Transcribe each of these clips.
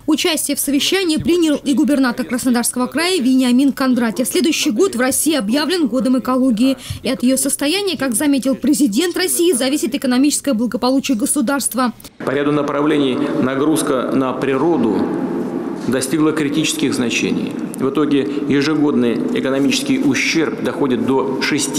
Участие в совещании принял и губернатор Краснодарского края Вениамин Кондратьев. Следующий год в России объявлен годом экологии. И от ее состояния, как заметил президент России, зависит экономическое благополучие государства. По ряду направлений нагрузка на природу достигла критических значений. В итоге ежегодный экономический ущерб доходит до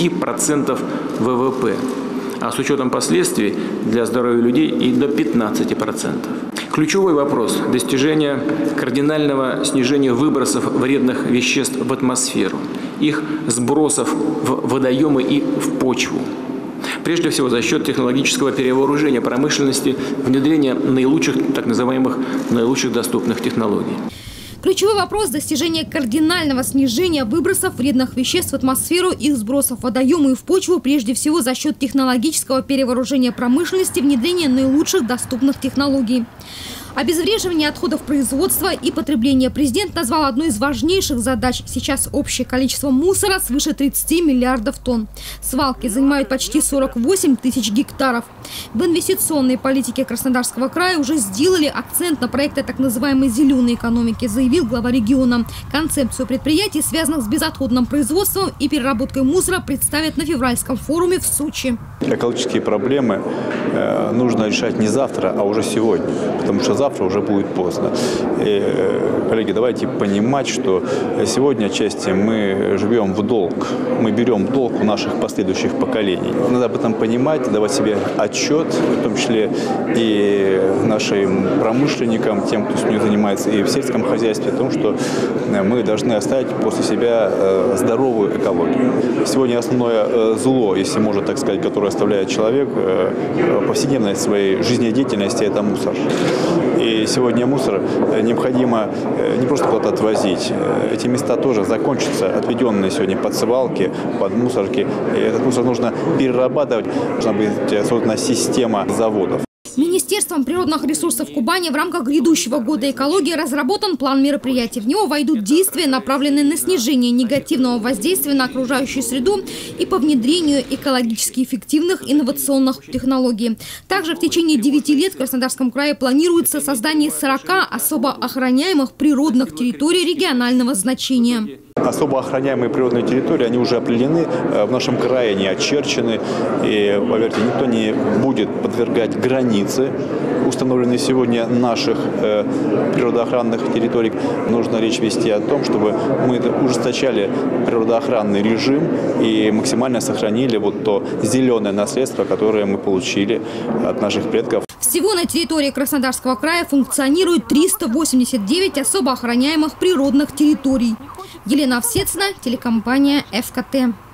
6% ВВП, а с учетом последствий для здоровья людей и до 15%. Ключевой вопрос – достижение кардинального снижения выбросов вредных веществ в атмосферу, их сбросов в водоемы и в почву. Прежде всего за счет технологического перевооружения промышленности, внедрения наилучших, так называемых, наилучших доступных технологий. Ключевой вопрос – достижение кардинального снижения выбросов вредных веществ в атмосферу, их сбросов в водоемы и в почву, прежде всего за счет технологического перевооружения промышленности, внедрения наилучших доступных технологий. Обезвреживание отходов производства и потребления президент назвал одной из важнейших задач. Сейчас общее количество мусора свыше 30 миллиардов тонн. Свалки занимают почти 48 тысяч гектаров. В инвестиционной политике Краснодарского края уже сделали акцент на проекты так называемой зеленой экономики, заявил глава региона. Концепцию предприятий, связанных с безотходным производством и переработкой мусора, представят на февральском форуме в Сочи. Экологические проблемы нужно решать не завтра, а уже сегодня, потому что завтра уже будет поздно. И, коллеги, давайте понимать, что сегодня отчасти мы живем в долг. Мы берем в долг у наших последующих поколений. Надо об этом понимать, давать себе отчет, в том числе и нашим промышленникам, тем, кто с ним занимается и в сельском хозяйстве, о том, что мы должны оставить после себя здоровую экологию. Сегодня основное зло, если можно так сказать, которое оставляет человек в повседневной своей жизнедеятельности, это мусор. И сегодня мусор необходимо не просто куда-то отвозить. Эти места тоже закончатся, отведенные сегодня под свалки, под мусорки. И этот мусор нужно перерабатывать, должна быть создана система заводов. Министерством природных ресурсов Кубани в рамках грядущего года экологии разработан план мероприятий. В него войдут действия, направленные на снижение негативного воздействия на окружающую среду и по внедрению экологически эффективных инновационных технологий. Также в течение 9 лет в Краснодарском крае планируется создание 40 особо охраняемых природных территорий регионального значения. Особо охраняемые природные территории, они уже определены в нашем крае, они очерчены. И, поверьте, никто не будет подвергать границы, установленные сегодня наших природоохранных территорий. Нужно речь вести о том, чтобы мы ужесточали природоохранный режим и максимально сохранили вот то зеленое наследство, которое мы получили от наших предков. Всего на территории Краснодарского края функционирует 389 особо охраняемых природных территорий. Елена Овсецина, телекомпания ФКТ.